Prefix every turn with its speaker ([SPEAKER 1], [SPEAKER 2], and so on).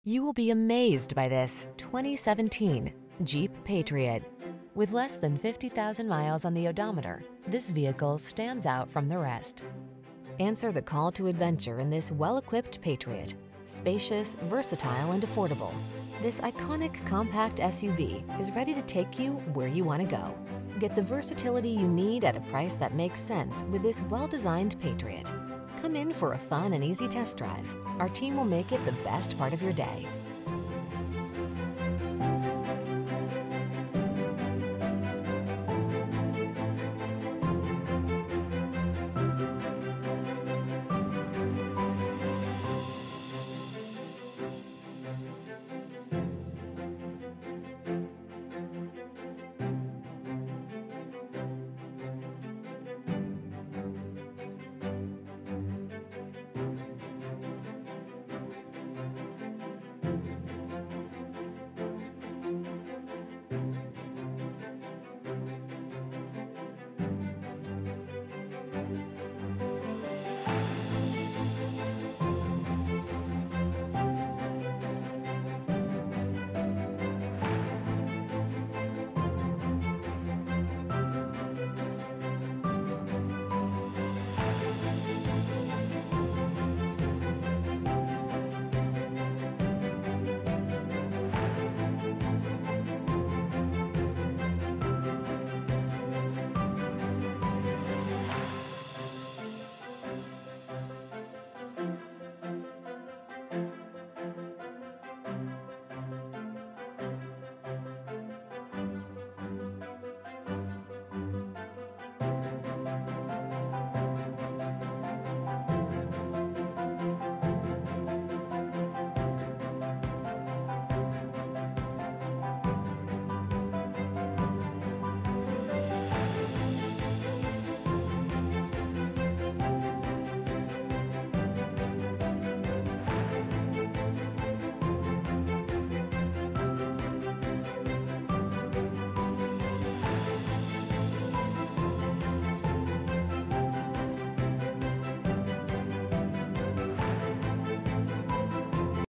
[SPEAKER 1] You will be amazed by this 2017 Jeep Patriot. With less than 50,000 miles on the odometer, this vehicle stands out from the rest. Answer the call to adventure in this well-equipped Patriot. Spacious, versatile, and affordable, this iconic compact SUV is ready to take you where you want to go. Get the versatility you need at a price that makes sense with this well-designed Patriot. Come in for a fun and easy test drive. Our team will make it the best part of your day.